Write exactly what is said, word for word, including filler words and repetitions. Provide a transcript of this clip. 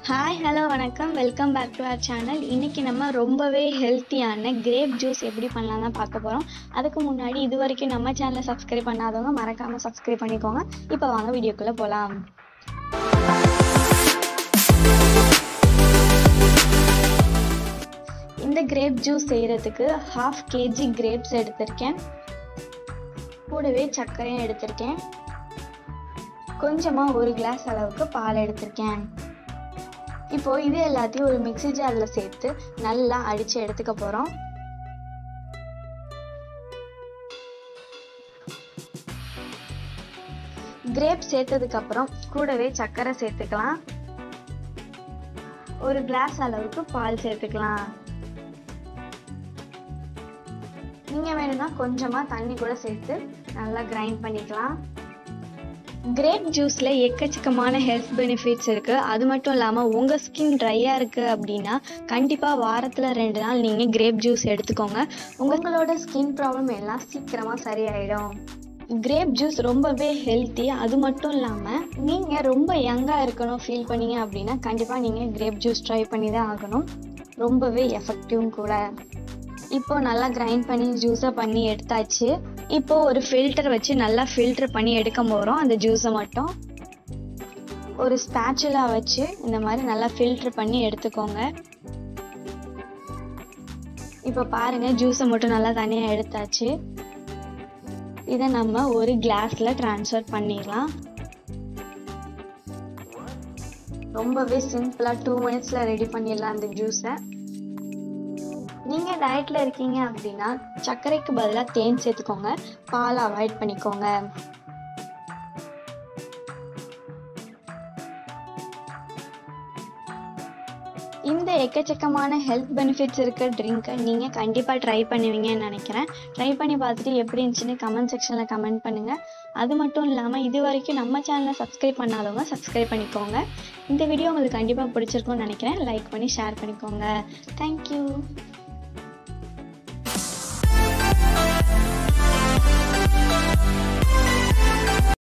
Hi, hello, வணக்கம். Welcome back to our channel. இன்னைக்கு நம்ம ரொம்பவே ஹெல்த்தியான grape juice எப்படி பண்ணலாம்னு பார்க்க போறோம். அதுக்கு முன்னாடி இதுவரைக்கும் நம்ம சேனலை சப்ஸ்கிரைப் பண்ணாதவங்க மறக்காம சப்ஸ்கிரைப் பண்ணிக்கோங்க. இப்போ வாங்க வீடியோக்குள்ள போலாம். இந்த grape juice செய்யறதுக்கு half kg grapes எடுத்திருக்கேன். கூடவே சர்க்கரையும் எடுத்திருக்கேன். கொஞ்சமா ஒரு கிளாஸ் அளவுக்கு பால் எடுத்திருக்கேன். இப்போ இது எல்லாத்தையும் ஒரு மிக்ஸி ஜார்ல சேர்த்து நல்லா அடிச்சு எடுத்துக்க போறோம். கிரேப் சேர்த்ததுக்கு அப்புறம் கூடவே சர்க்கரை சேர்த்துக்கலாம். ஒரு கிளாஸ் அளவுக்கு பால் சேர்த்துக்கலாம். நீங்க வேணும்னா கொஞ்சமா தண்ணி கூட சேர்த்து நல்லா கிரைண்ட் பண்ணிக்கலாம். கிரேப் ஜூஸ்ல எக்கச்சக்கமான ஹெல்த் பெனிஃபிட்ஸ் இருக்கு. அது மட்டும் இல்லாம உங்க ஸ்கின் ட்ரையா இருக்கு அப்படின்னா கண்டிப்பா வாரத்துல ரெண்டு நாள் நீங்க கிரேப் ஜூஸ் எடுத்துக்கோங்க. உங்களோட ஸ்கின் ப்ராப்ளம் எல்லாம் சீக்கிரமா சரியாயிடும். கிரேப் ஜூஸ் ரொம்பவே ஹெல்த்தி. அது மட்டும் இல்லாம நீங்க ரொம்ப யங்கா இருக்கணும் ஃபீல் பண்ணீங்க அப்படின்னா கண்டிப்பா நீங்க கிரேப் ஜூஸ் ட்ரை பண்ணி தான் ஆகணும். ரொம்பவே எஃபெக்டிவும் கூட. இப்போ நல்லா கிரைண்ட் பண்ணி ஜூஸை பண்ணி எடுத்தாச்சு. இப்போ ஒரு ஃபில்டர் வச்சு நல்லா ஃபில்டர் பண்ணி எடுக்க போகிறோம். அந்த ஜூஸை மட்டும் ஒரு ஸ்பேச்சுலா வச்சு இந்த மாதிரி நல்லா ஃபில்டர் பண்ணி எடுத்துக்கோங்க. இப்போ பாருங்க ஜூஸை மட்டும் நல்லா தனியாக எடுத்தாச்சு. இதை நம்ம ஒரு கிளாஸ்ல டிரான்ஸ்ஃபர் பண்ணிடலாம். ரொம்பவே சிம்பிளா டூ மினிட்ஸ்ல ரெடி பண்ணிடலாம் அந்த ஜூஸை. நீங்க டயட்ல இருக்கீங்க அப்படின்னா சர்க்கரைக்கு பதிலாக தேன் சேர்த்துக்கோங்க. பால் அவாய்ட் பண்ணிக்கோங்க. இந்த எக்கச்சக்கமான ஹெல்த் பெனிஃபிட்ஸ் இருக்க ட்ரிங்கை நீங்கள் கண்டிப்பாக ட்ரை பண்ணுவீங்கன்னு நினைக்கிறேன். ட்ரை பண்ணி பார்த்துட்டு எப்படி இருந்துச்சுன்னு கமெண்ட் செக்ஷனில் கமெண்ட் பண்ணுங்கள். அது மட்டும் இல்லாமல் இது வரைக்கும் நம்ம சேனலை சப்ஸ்கிரைப் பண்ணாதவங்க சப்ஸ்கிரைப் பண்ணிக்கோங்க. இந்த வீடியோ உங்களுக்கு கண்டிப்பாக பிடிச்சிருக்கும்னு நினைக்கிறேன். லைக் பண்ணி ஷேர் பண்ணிக்கோங்க. தேங்க்யூ.